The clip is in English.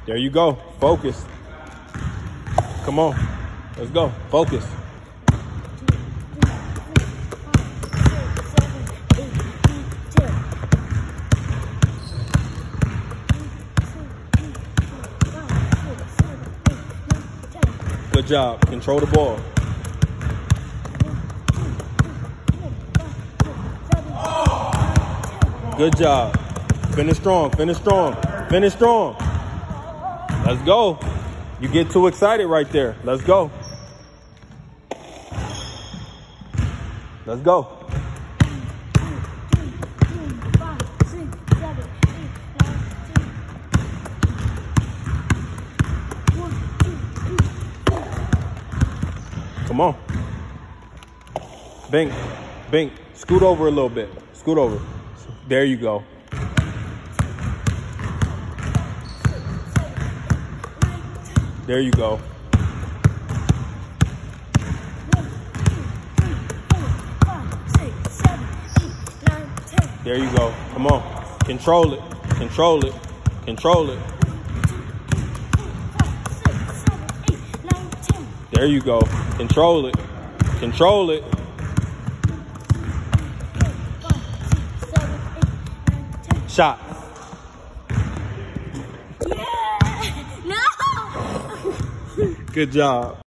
There you go. Focus. Come on. Let's go. Focus. Good job. Control the ball. Good job. Finish strong. Finish strong. Finish strong. Let's go. You get too excited right there. Let's go. Let's go. Come on. Bink. Bink. Scoot over a little bit. Scoot over. There you go. There you go. There you go. Come on. Control it. Control it. Control it. There you go. Control it. Control it. Shot. Yeah! No! Good job.